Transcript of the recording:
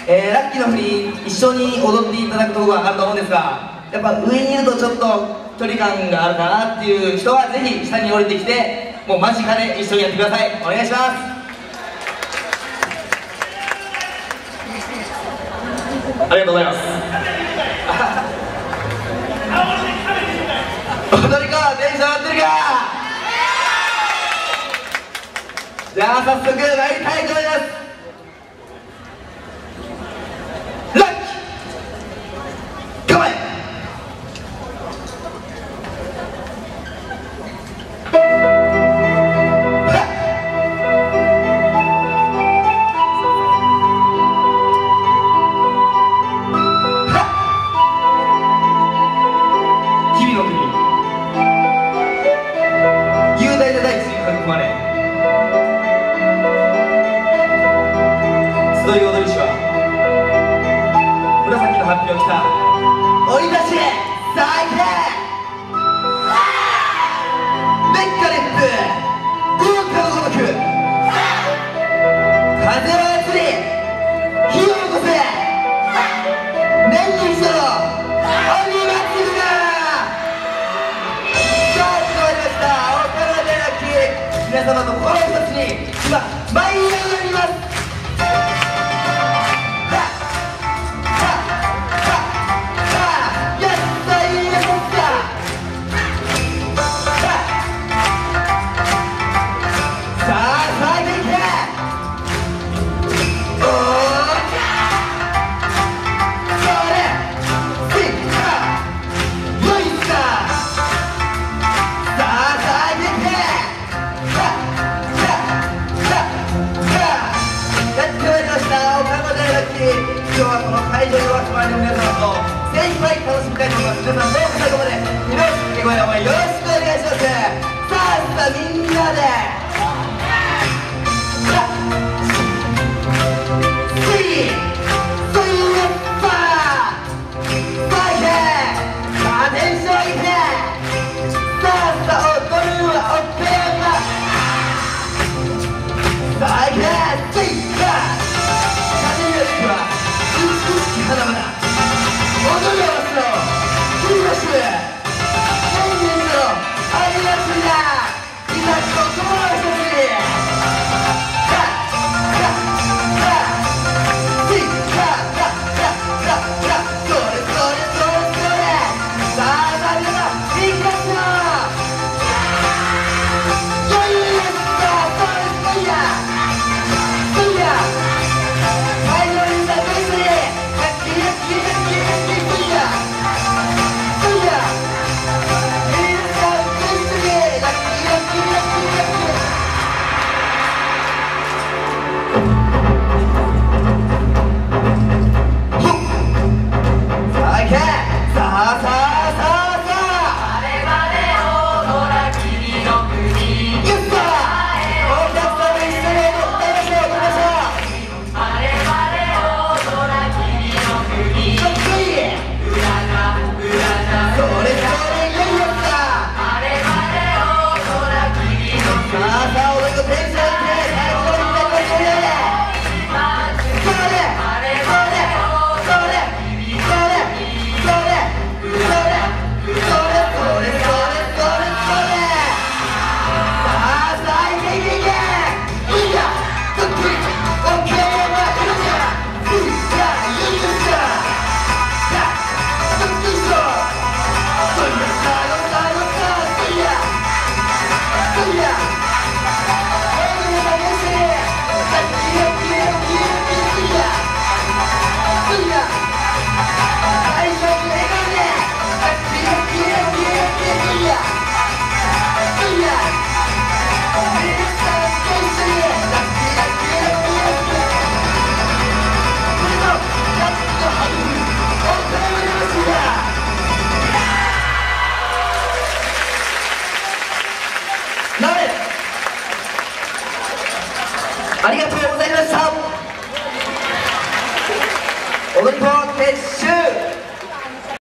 ラッキーの振り一緒に踊っていただくところがあると思うんですが、やっぱ上にいるとちょっと距離感があるかなっていう人はぜひ下に降りてきて、もう間近で一緒にやってください。お願いします。ありがとうございます。踊り子テンション上がってるか。じゃあ早速参りたいと思います。集い踊り師は紫の発表を着た追い出し最低メッカレップ豪華のごとく風を操り火を起こせ年に一度の鬼祭りだ。さあ始まりました岡野でラッキー、皆様の心一つに今舞い上がります。今日はこの会場にお集まりの皆様と精一杯楽しみたいと思います。皆さんどうぞ最後まで皆さん掛け声の応援よろしくお願いします。さあみんなでありがとうございました。踊り子撤収。